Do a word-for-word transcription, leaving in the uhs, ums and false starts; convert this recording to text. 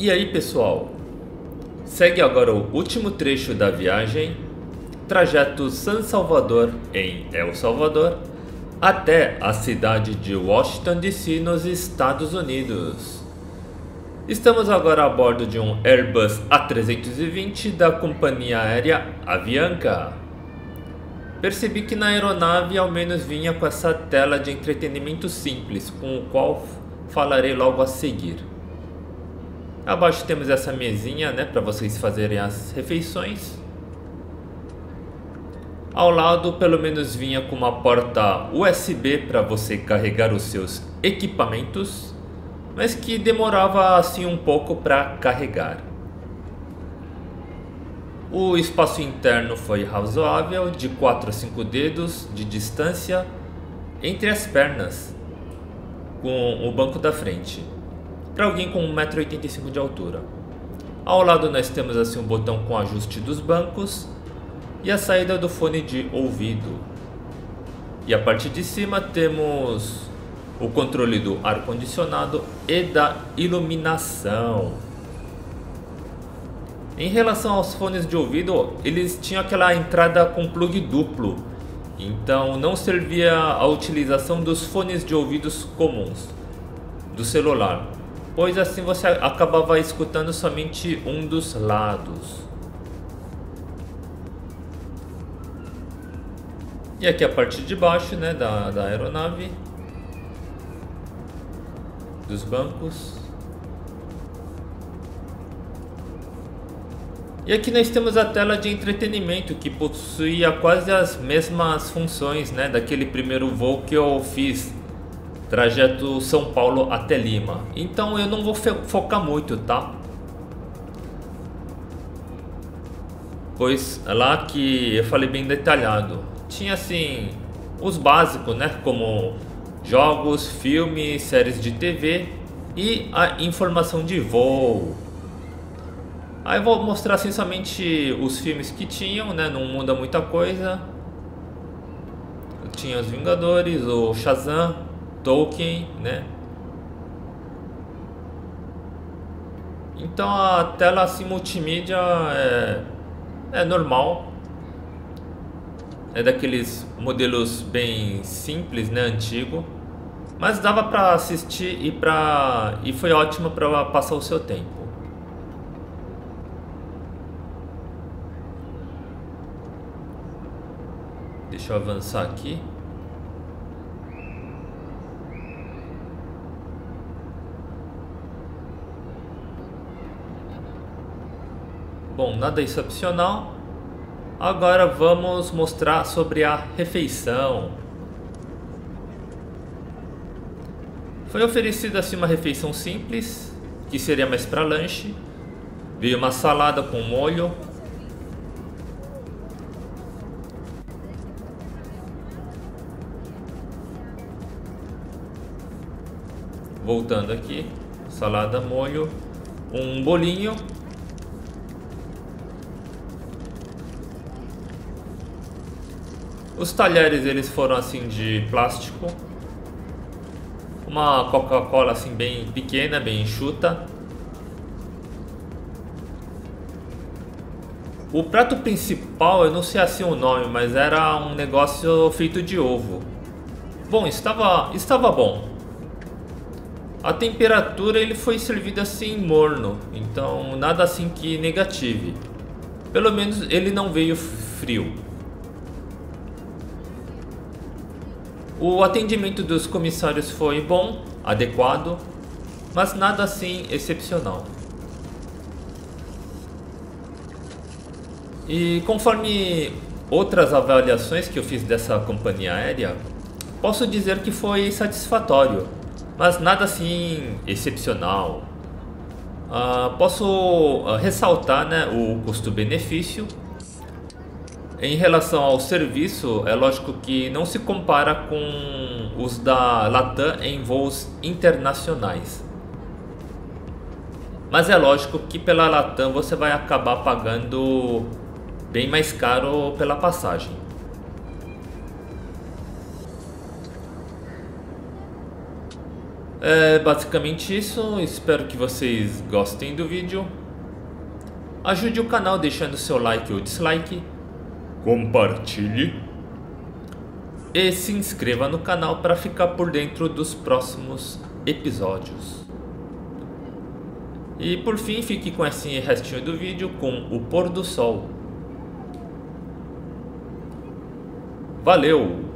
E aí, pessoal? Segue agora o último trecho da viagem, trajeto San Salvador em El Salvador até a cidade de Washington D C nos Estados Unidos. Estamos agora a bordo de um Airbus A trezentos e vinte da companhia aérea Avianca. Percebi que na aeronave ao menos vinha com essa tela de entretenimento simples, com o qual falarei logo a seguir. Abaixo temos essa mesinha, né, para vocês fazerem as refeições. Ao lado, pelo menos vinha com uma porta U S B para você carregar os seus equipamentos, mas que demorava assim um pouco para carregar. O espaço interno foi razoável, de quatro a cinco dedos de distância entre as pernas, com o banco da frente, para alguém com um metro e oitenta e cinco de altura. Ao lado nós temos assim um botão com ajuste dos bancos e a saída do fone de ouvido. E a parte de cima temos o controle do ar-condicionado e da iluminação. Em relação aos fones de ouvido, eles tinham aquela entrada com plug duplo, então não servia a utilização dos fones de ouvidos comuns do celular, pois assim você acabava escutando somente um dos lados. E aqui a parte de baixo, né, da, da aeronave, dos bancos. E aqui nós temos a tela de entretenimento, que possuía quase as mesmas funções, né, daquele primeiro voo que eu fiz, trajeto São Paulo até Lima. Então eu não vou focar muito, tá? Pois é lá que eu falei bem detalhado. Tinha assim os básicos, né, como jogos, filmes, séries de T V e a informação de voo. Aí eu vou mostrar assim somente os filmes que tinham, né? Não muda muita coisa. Tinha os Vingadores, o Shazam, Tolkien, né? Então a tela assim multimídia é, é normal. É daqueles modelos bem simples, né? Antigo. Mas dava pra assistir e, pra... e foi ótimo para passar o seu tempo. Deixa eu avançar aqui. Bom, nada excepcional. Agora vamos mostrar sobre a refeição. Foi oferecida assim uma refeição simples, que seria mais para lanche. Veio uma salada com molho. Voltando aqui, salada, molho, um bolinho. Os talheres eles foram assim de plástico. Uma Coca-Cola assim bem pequena, bem enxuta. O prato principal, eu não sei assim o nome, mas era um negócio feito de ovo. Bom, estava, estava bom. A temperatura ele foi servido assim morno, então nada assim que negative. Pelo menos ele não veio frio. O atendimento dos comissários foi bom, adequado, mas nada assim excepcional. E conforme outras avaliações que eu fiz dessa companhia aérea, posso dizer que foi satisfatório, mas nada assim excepcional. Uh, posso uh, ressaltar, né, o custo-benefício. Em relação ao serviço, é lógico que não se compara com os da Latam em voos internacionais. Mas é lógico que pela Latam você vai acabar pagando bem mais caro pela passagem. É basicamente isso, espero que vocês gostem do vídeo. Ajude o canal deixando seu like ou dislike, compartilhe e se inscreva no canal para ficar por dentro dos próximos episódios. E por fim, fique com esse restinho do vídeo com o pôr do sol. Valeu!